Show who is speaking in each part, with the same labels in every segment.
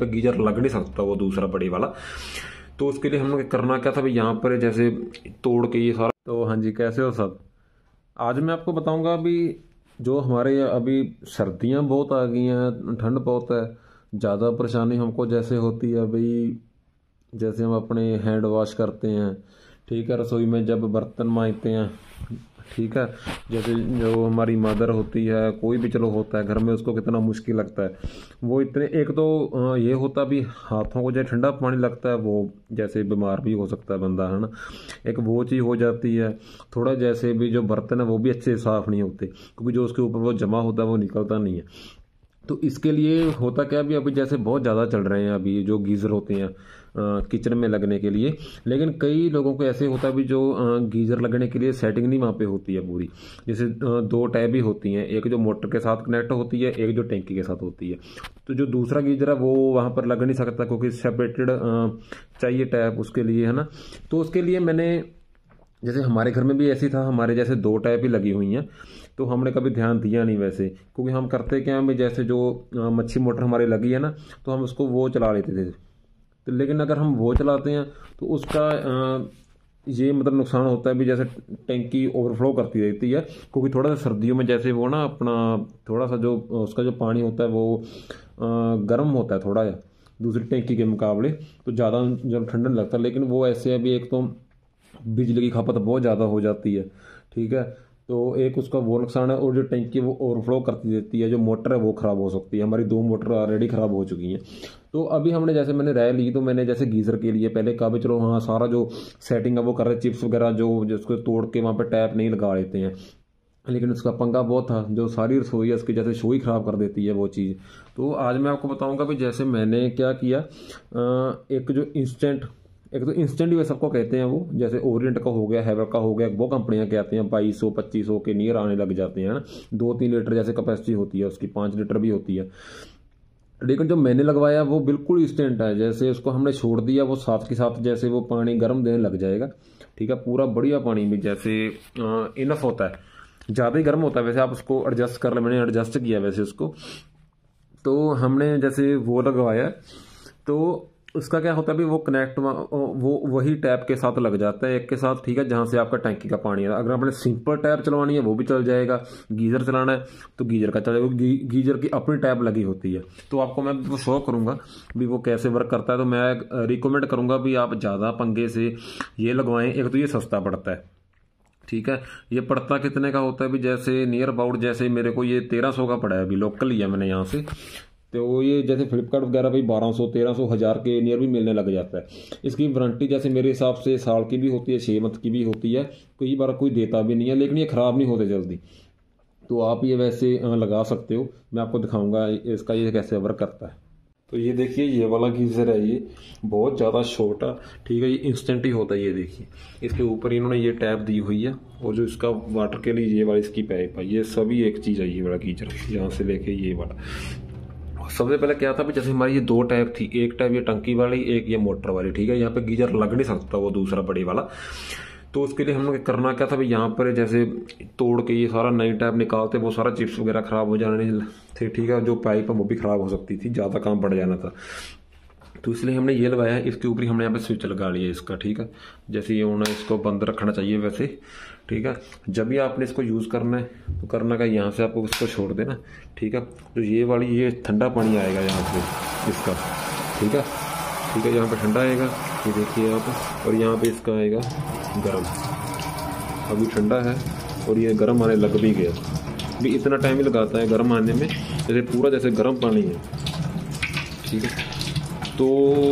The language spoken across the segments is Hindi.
Speaker 1: पे गीजर लग नहीं सकता वो दूसरा बड़े वाला। तो उसके लिए हम लोग करना क्या था भाई, यहाँ पर जैसे तोड़ के ये सारा। तो हाँ जी, कैसे हो सब। आज मैं आपको बताऊंगा अभी जो हमारे अभी सर्दियाँ बहुत आ गई हैं, ठंड बहुत है, ज़्यादा परेशानी हमको जैसे होती है भाई, जैसे हम अपने हैंड वॉश करते हैं, ठीक है, रसोई में जब बर्तन मांजते हैं, ठीक है, जैसे जो हमारी मदर होती है, कोई भी चलो होता है घर में, उसको कितना मुश्किल लगता है। वो इतने एक तो ये होता भी हाथों को जैसे ठंडा पानी लगता है, वो जैसे बीमार भी हो सकता है बंदा, है ना, एक वो चीज़ हो जाती है। थोड़ा जैसे भी जो बर्तन है वो भी अच्छे से साफ़ नहीं होते, क्योंकि जो उसके ऊपर वो जमा होता है वो निकलता नहीं है। तो इसके लिए होता क्या, अभी जैसे बहुत ज़्यादा चल रहे हैं अभी जो गीज़र होते हैं किचन में लगने के लिए। लेकिन कई लोगों को ऐसे होता है भी जो गीज़र लगने के लिए सेटिंग नहीं वहाँ पे होती है पूरी। जैसे दो टैब ही होती हैं, एक जो मोटर के साथ कनेक्ट होती है, एक जो टैंकी के साथ होती है। तो जो दूसरा गीज़र है वो वहाँ पर लग नहीं सकता, क्योंकि सेपरेटेड चाहिए टैब उसके लिए, है ना। तो उसके लिए मैंने, जैसे हमारे घर में भी ऐसी था, हमारे जैसे दो टैब ही लगी हुई हैं, तो हमने कभी ध्यान दिया नहीं वैसे, क्योंकि हम करते क्या है, जैसे जो मच्छी मोटर हमारी लगी है ना, तो हम उसको वो चला लेते थे। तो लेकिन अगर हम वो चलाते हैं तो उसका ये मतलब नुकसान होता है भी, जैसे टैंकी ओवरफ्लो करती रहती है, क्योंकि थोड़ा सा सर्दियों में जैसे वो ना अपना थोड़ा सा जो उसका जो पानी होता है वो गर्म होता है थोड़ा, दूसरी टैंकी के मुकाबले, तो ज़्यादा जब ठंडा लगता है। लेकिन वो ऐसे अभी एक तो बिजली की खपत बहुत ज़्यादा हो जाती है, ठीक है, तो एक उसका वो नुकसान है। और जो टैंकी वो ओवरफ्लो करती रहती है, जो मोटर है वो ख़राब हो सकती है। हमारी दो मोटर ऑलरेडी ख़राब हो चुकी हैं। तो अभी हमने जैसे मैंने राय ली, तो मैंने जैसे गीज़र के लिए पहले कहा भी चलो हाँ सारा जो सेटिंग है वो कर रहे, चिप्स वगैरह जो जिसको तोड़ के वहाँ पर टैप नहीं लगा लेते हैं। लेकिन उसका पंगा बहुत था, जो सारी रसोई है उसकी जैसे शो ही ख़राब कर देती है वो चीज़। तो आज मैं आपको बताऊंगा भी जैसे मैंने क्या किया। एक जो इंस्टेंट, एक तो इंस्टेंट वे सबको कहते हैं वो, जैसे ओरिएंट का हो गया, हैवल का हो गया, वो कंपनियां कहते हैं 2200-2500 के नियर आने लग जाते हैं ना। 2-3 लीटर जैसे कैपेसिटी होती है उसकी, 5 लीटर भी होती है। लेकिन जो मैंने लगवाया वो बिल्कुल इंस्टेंट है, जैसे उसको हमने छोड़ दिया वो साथ के साथ जैसे वो पानी गर्म देने लग जाएगा, ठीक है, पूरा बढ़िया पानी भी जैसे इनफ होता है, ज़्यादा ही गर्म होता है। वैसे आप उसको एडजस्ट कर ले, मैंने एडजस्ट किया वैसे उसको। तो हमने जैसे वो लगवाया, तो उसका क्या होता है भी वो कनेक्ट वो वही टैप के साथ लग जाता है एक के साथ, ठीक है, जहाँ से आपका टैंकी का पानी है। अगर आपने सिंपल टैप चलवानी है वो भी चल जाएगा, गीज़र चलाना है तो गीज़र का चलेगा, गीज़र की अपनी टैप लगी होती है। तो आपको मैं वो शो करूँगा भी वो कैसे वर्क करता है। तो मैं रिकमेंड करूँगा भी आप ज़्यादा पंगे से ये लगवाएं। एक तो ये सस्ता पड़ता है, ठीक है, ये पड़ता कितने का होता है भी, जैसे नियर अबाउट जैसे मेरे को ये 1300 का पड़ा है, अभी लोकल लिया मैंने यहाँ से। तो ये जैसे फ्लिपकार्ट वगैरह भाई 1200-1300 हज़ार के नियर भी मिलने लग जाता है। इसकी वारंटी जैसे मेरे हिसाब से साल की भी होती है, 6 मंथ की भी होती है, कई बार कोई देता भी नहीं है, लेकिन ये ख़राब नहीं होते जल्दी। तो आप ये वैसे लगा सकते हो, मैं आपको दिखाऊंगा इसका ये कैसे वर्क करता है। तो ये देखिए ये वाला गीज़र है, ये बहुत ज़्यादा छोटा, ठीक है, ये इंस्टेंट ही होता है। ये देखिए इसके ऊपर इन्होंने ये टैप दी हुई है, और जो इसका वाटर के लिए ये वाला इसकी पाइप है, ये सभी एक चीज़ है। ये वाला गीज़र यहाँ से लेके ये वाला, सबसे पहले क्या था भी जैसे हमारी ये दो टैप थी, एक टैप ये टंकी वाली, एक ये मोटर वाली, ठीक है, यहाँ पे गीज़र लग नहीं सकता वो दूसरा बड़े वाला। तो उसके लिए हम लोग करना क्या था भाई, यहाँ पर जैसे तोड़ के ये सारा नई टैप निकालते, वो सारा चिप्स वगैरह खराब हो जाने थे, ठीक है, जो पाइप है वो भी खराब हो सकती थी, ज़्यादा काम बढ़ जाना था। तो इसलिए हमने ये लगाया है, इसके ऊपर ही हमने यहाँ पे स्विच लगा लिया इसका, ठीक है, जैसे ये होना इसको बंद रखना चाहिए वैसे, ठीक है। जब भी आपने इसको यूज़ करना है तो करना का यहाँ से आपको इसको छोड़ देना, ठीक है। तो ये वाली ये ठंडा पानी आएगा यहाँ से इसका, ठीक है, ठीक है, यहाँ पे ठंडा आएगा, ये देखिए आप, और यहाँ पे इसका आएगा गर्म। अभी ठंडा है और ये गर्म आने लग भी गया, भी इतना टाइम ही लगाता है गर्म आने में, जैसे पूरा जैसे गर्म पानी है, ठीक है। तो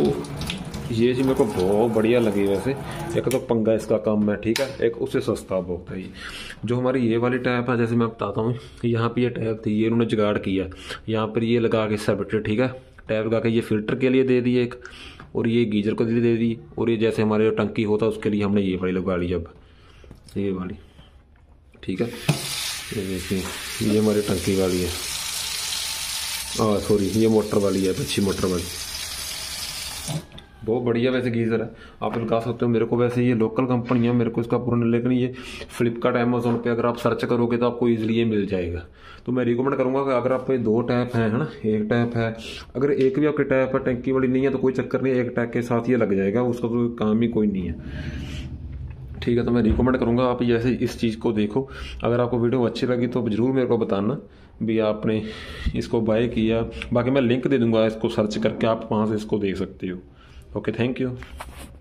Speaker 1: ये चीज़ मेरे को बहुत बढ़िया लगी वैसे। एक तो पंगा इसका कम है, ठीक है, एक उससे सस्ता बहुत है। ये जो हमारी ये वाली टैप है, जैसे मैं बताता हूँ, यहाँ पे ये टैप थी, ये उन्होंने जुगाड़ किया, यहाँ पर ये लगा के सेपरेट, ठीक है, टैप लगा के ये फिल्टर के लिए दे दिए एक, और ये गीजर को दे दी, और ये जैसे हमारे जो टंकी होता है उसके लिए हमने ये वाली लगा ली, अब ये वाली, ठीक है। ये देखिए ये हमारी टंकी वाली है, सॉरी ये मोटर वाली है, अच्छी मोटर वाली। बहुत बढ़िया वैसे गीज़र है, आप लगा सकते हो। मेरे को वैसे ये लोकल कंपनी है, मेरे को इसका पूरा नहीं, लेकिन ये फ्लिपकार्ट अमेजोन पे अगर आप सर्च करोगे तो आपको ईजिली ये मिल जाएगा। तो मैं रिकमेंड करूँगा कि अगर आप पे 2 टैप हैं, है ना, एक टैप है, अगर एक भी आपके टैप है टंकी वाली नहीं है तो कोई चक्कर नहीं, एक टैप के साथ ये लग जाएगा, उसका तो काम ही कोई नहीं है। ठीक है, तो मैं रिकमेंड करूँगा आप जैसे इस चीज़ को देखो। अगर आपको वीडियो अच्छी लगी तो ज़रूर मेरे को बताना भी आपने इसको बाय किया। बाकी मैं लिंक दे दूँगा, इसको सर्च करके आप वहाँ से इसको देख सकते हो। Okay, thank you.